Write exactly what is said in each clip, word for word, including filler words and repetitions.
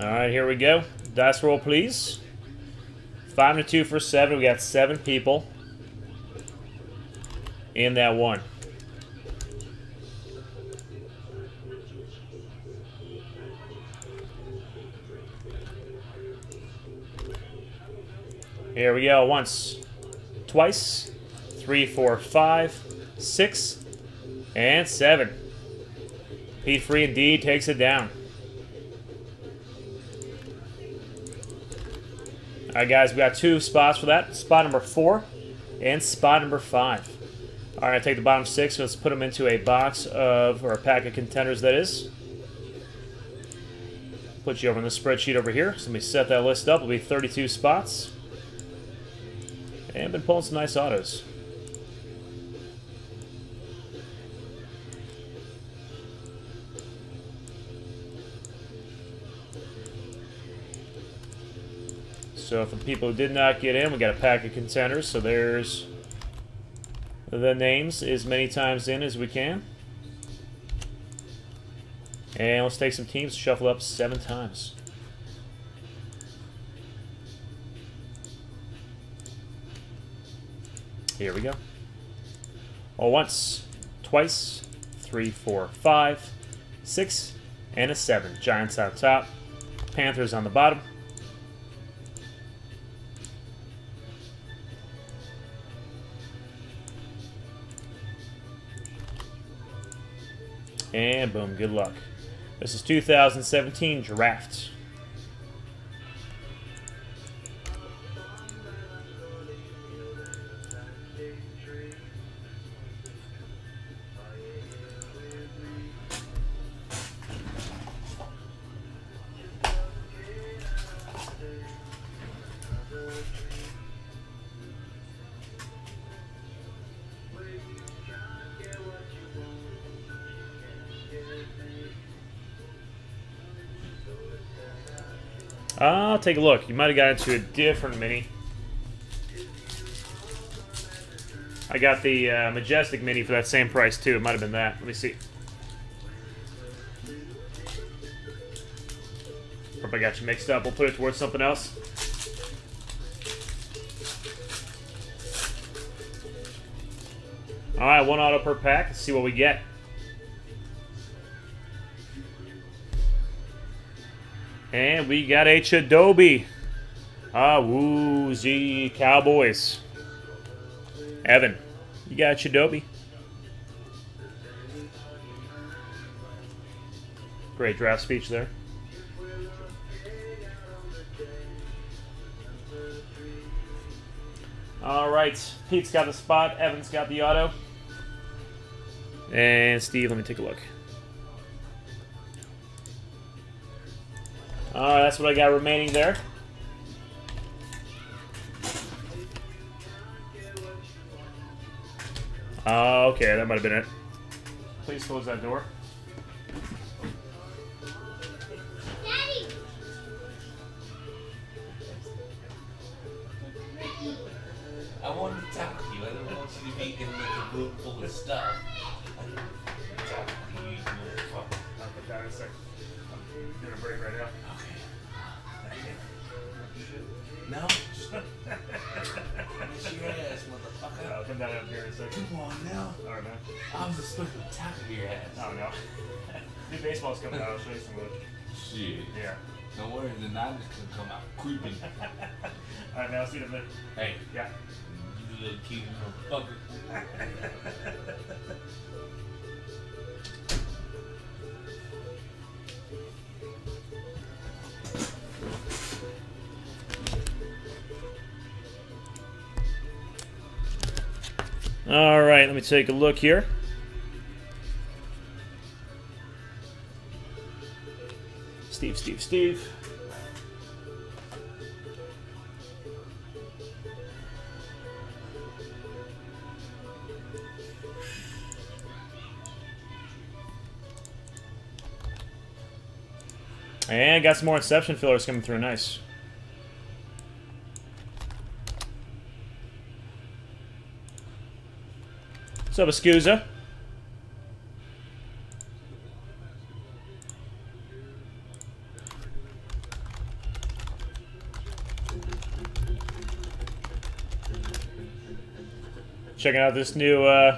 All right, here we go. Dice roll, please. Five and a two for seven. We got seven people in that one. Here we go. Once, twice, three, four, five, six, and seven. Pete Free indeed takes it down. All right, guys, we got two spots for that. Spot number four and spot number five. All right, take the bottom six. Let's put them into a box of, or a pack of contenders, that is. Put you over in the spreadsheet over here. So let me set that list up. It'll be thirty-two spots. And been pulling some nice autos. So for the people who did not get in, we got a pack of contenders. So there's the names as many times in as we can. And let's take some teams, shuffle up seven times. Here we go. All once, twice, three, four, five, six, and a seven. Giants on top, Panthers on the bottom. And boom, good luck. This is two thousand seventeen draft. I'll take a look. You might have got into a different mini. I got the uh, Majestic mini for that same price too. It might have been that. Let me see. Or if I got you mixed up, we'll put it towards something else. All right, one auto per pack. Let's see what we get. And we got a Chidobe. Ah, woozy Cowboys. Evan, you got a Chidobe. Great draft speech there. All right, Pete's got the spot. Evan's got the auto. And Steve, let me take a look. Alright, that's what I got remaining there. Uh, okay, that might have been it. Please close that door. Daddy! I wanted to talk to you. I don't want you to be in like a room full of stuff. I don't want to talk to you, you motherfucker. I'll put that in a second. I'm doing a break right now. No? Just miss your ass, motherfucker. I'll come down up here in a second. Come on now. Alright, man. I was just looking at the top of your ass. Oh, no. New baseball's coming out. I'll show you some wood. Shit. Yeah. Don't worry, the Niners can come out creeping. Alright, man. I'll see you in a minute. Hey. Yeah. You little cute motherfucker. All right, let me take a look here. Steve, Steve, Steve. And got some more Inception fillers coming through. Nice. What's up, Escuza? Checking out this new uh,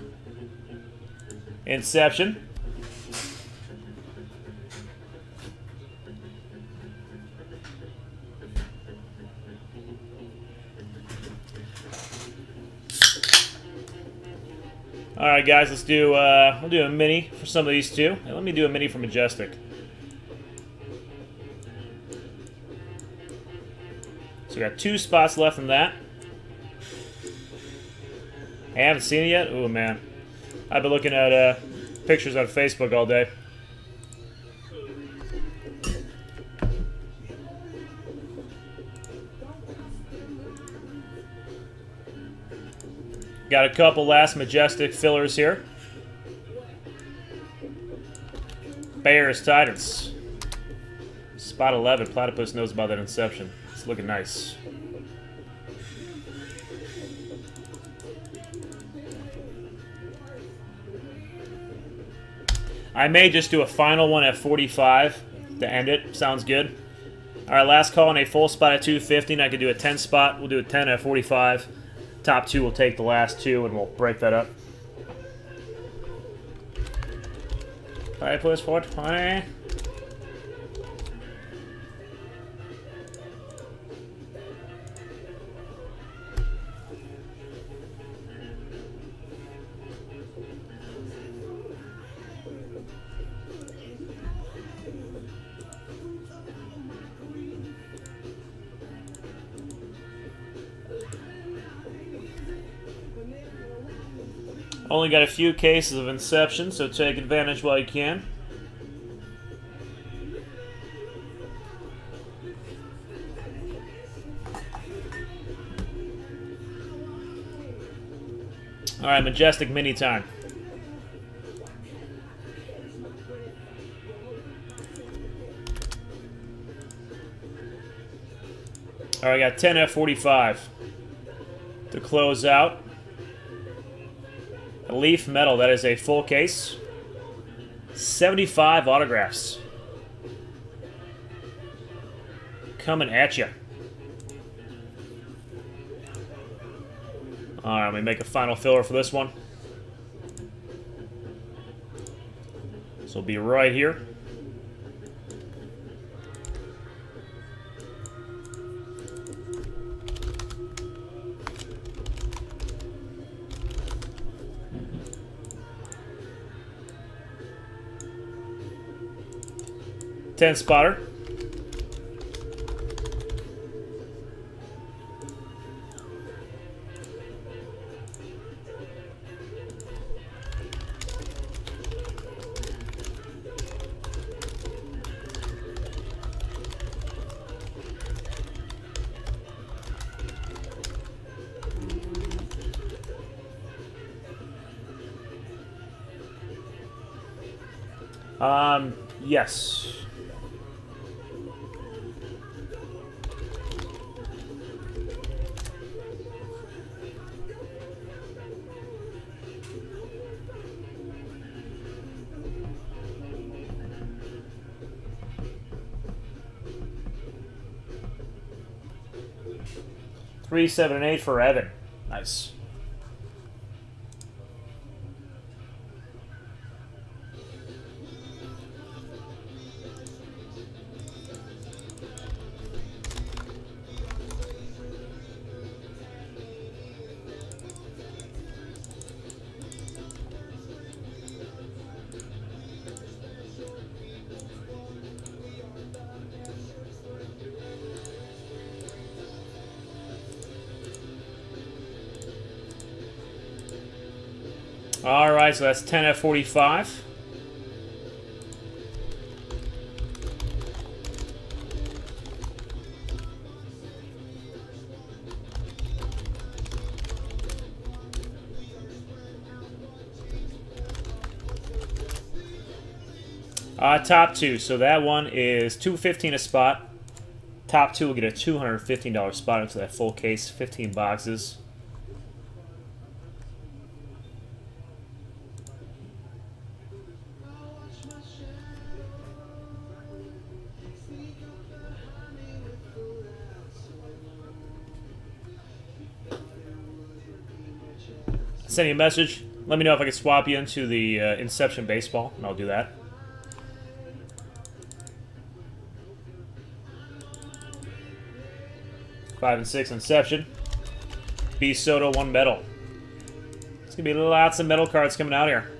Inception. All right, guys, let's do. Uh, we'll do a mini for some of these two. Hey, let me do a mini for Majestic. So we got two spots left in that. I haven't seen it yet. Oh man, I've been looking at uh, pictures on Facebook all day. Got a couple last Majestic fillers here. Bears, Titans. Spot eleven. Platypus knows about that Inception. It's looking nice. I may just do a final one at forty-five to end it. Sounds good. All right, last call on a full spot at two fifty, and I could do a ten spot. We'll do a ten at forty-five. Top two will take the last two, and we'll break that up. Five plus four twenty. Only got a few cases of Inception, so take advantage while you can. Alright, Majestic mini time. Alright, I got ten F forty-five to close out. A Leaf Metal, that is a full case. seventy-five autographs. Coming at you. Alright, let me make a final filler for this one. This will be right here. ten spotter. Um, yes. Three, seven, and eight for Evan. Nice. All right, so that's ten F forty-five. Uh, top two, so that one is two fifteen a spot. Top two will get a two hundred fifteen dollar spot into that full case, fifteen boxes. send you a message. Let me know if I can swap you into the uh, Inception Baseball, and I'll do that. Five and six Inception. B Soto, one metal. It's gonna be lots of metal cards coming out here.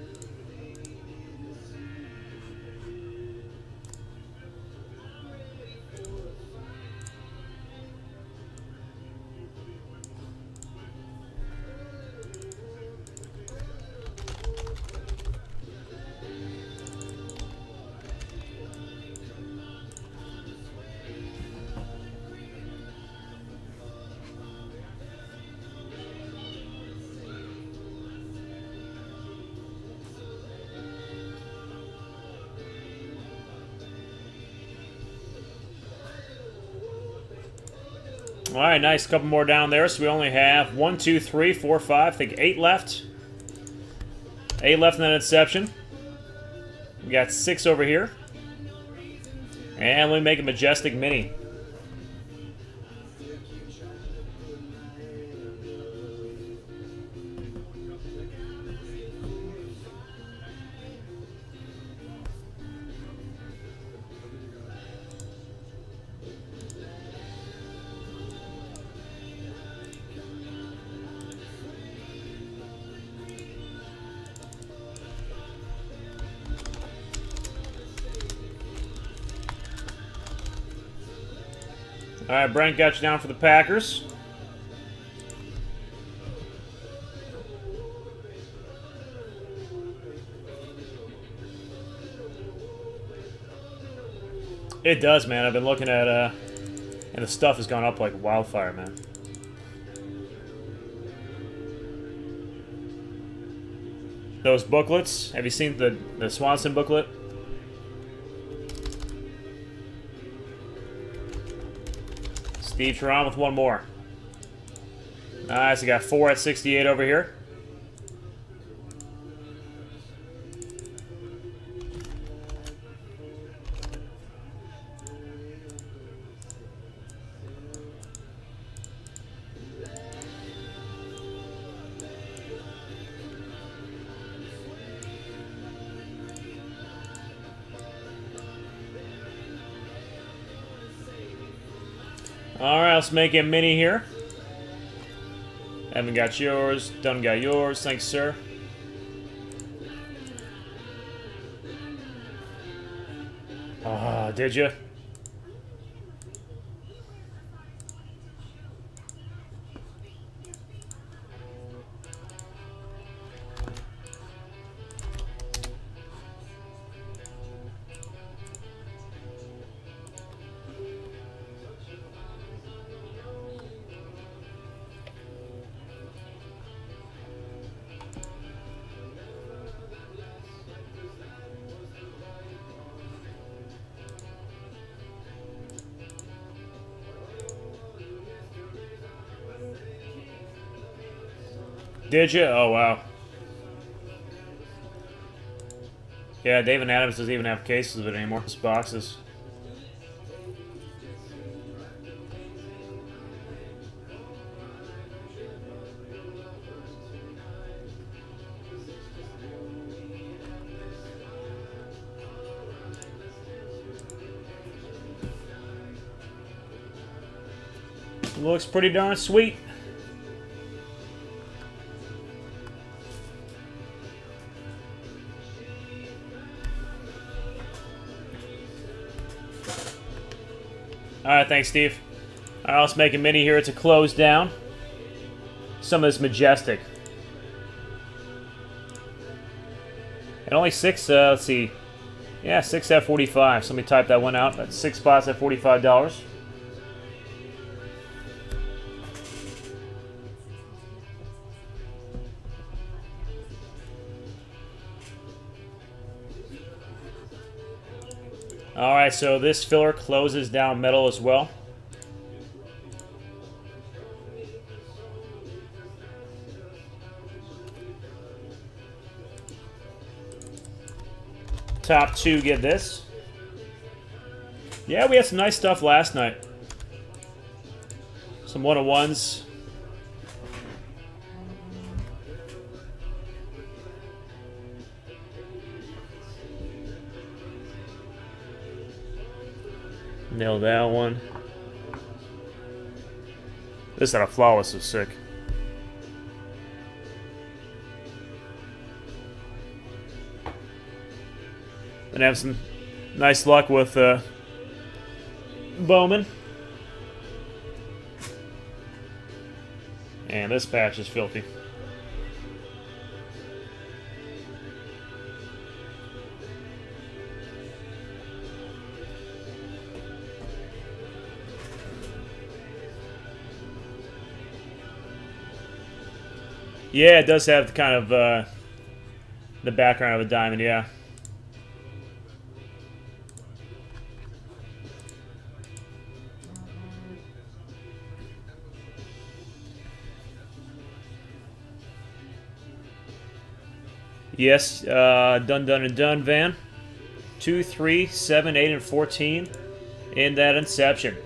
All right, nice. Couple more down there. So we only have one, two, three, four, five. I think eight left. Eight left in that Inception. We got six over here. And we make a Majestic Mini. All right, Brent got you down for the Packers. It does, man. I've been looking at, uh, and the stuff has gone up like wildfire, man. Those booklets. Have you seen the, the Swanson booklet? Steve Teron with one more. Nice, we got four at sixty-eight over here. Alright, let's make a mini here. Haven't got yours. Done got yours. Thanks, sir. Ah, did you? Did you? Oh, wow. Yeah, David Adams doesn't even have cases of it anymore. It's boxes. Looks pretty darn sweet. Alright, thanks, Steve. Alright, let's make a mini here to close down some of this Majestic. And only six, uh, let's see. Yeah, six at forty-five. So let me type that one out. That's six spots at forty-five dollars. Alright, so this filler closes down metal as well. Top two get this. Yeah, we had some nice stuff last night. Some one-on-ones. Nailed that one. This out of flawless is sick. And have some nice luck with uh, Bowman. And this patch is filthy. Yeah, it does have kind of uh, the background of a diamond, yeah. Yes, uh, done, done, and done, Van. Two, three, seven, eight, and fourteen in that Inception.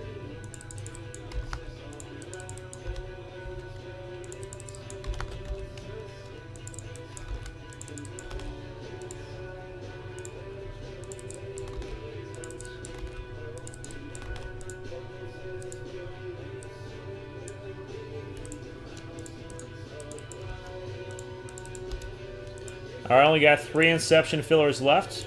Alright, only got three Inception fillers left.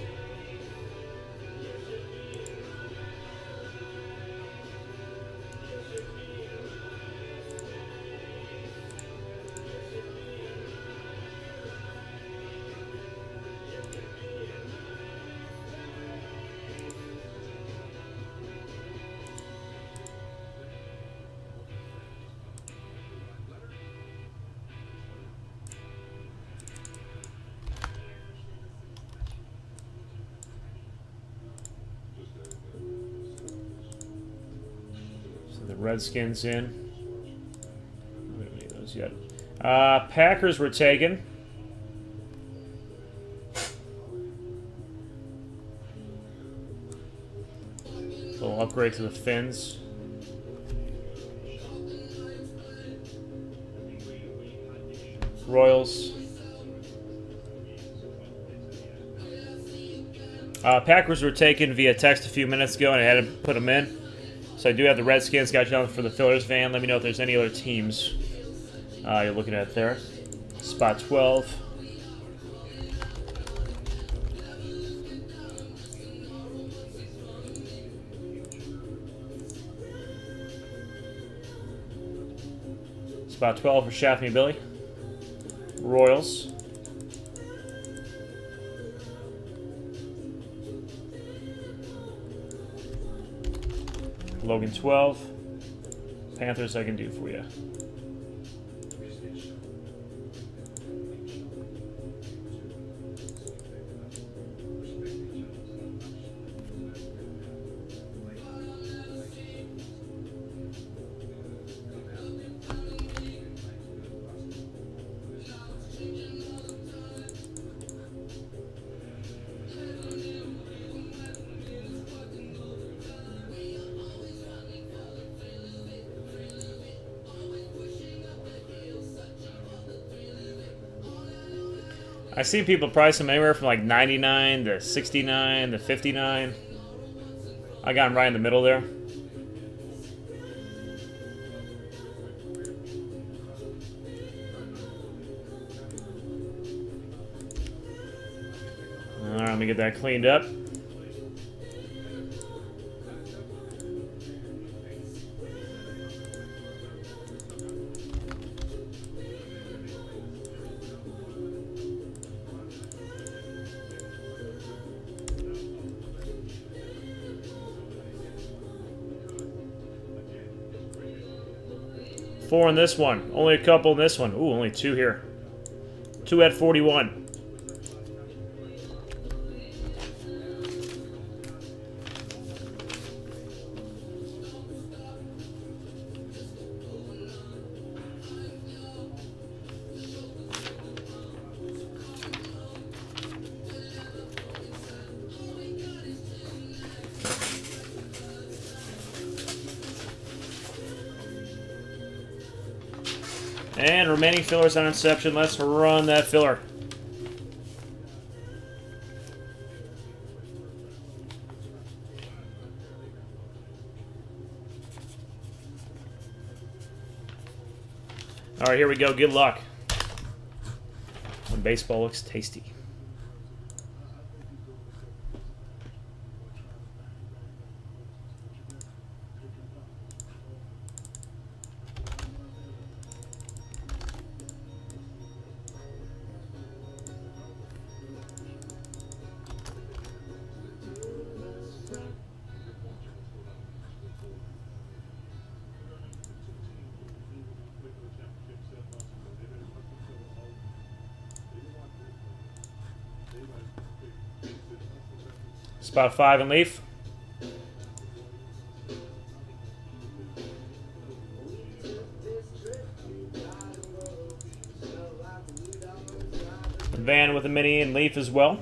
The Redskins in. We don't need those yet. Uh, Packers were taken. Little upgrade to the Fins. Royals. Uh, Packers were taken via text a few minutes ago, and I had to put them in. So I do have the Redskins. Got you down for the fillers, Van. Let me know if there's any other teams uh, you're looking at there. Spot twelve. Spot twelve for Shaft Me Billy. Royals. Logan twelve. Panthers I can do for you. I see people price them anywhere from like ninety-nine to sixty-nine to fifty-nine. I got them right in the middle there. All right, let me get that cleaned up. Four in this one. Only a couple in this one. Ooh, only two here. Two at forty-one. And remaining fillers on Inception. Let's run that filler. All right, here we go. Good luck. When baseball looks tasty. Spot five and Leaf. Van with a mini and Leaf as well.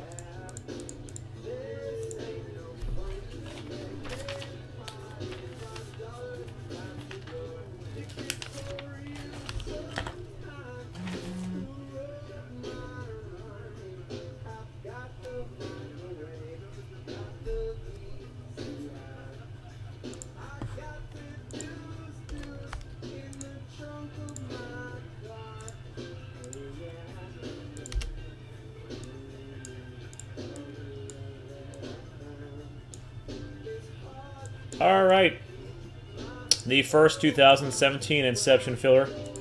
All right. The first two thousand seventeen Inception filler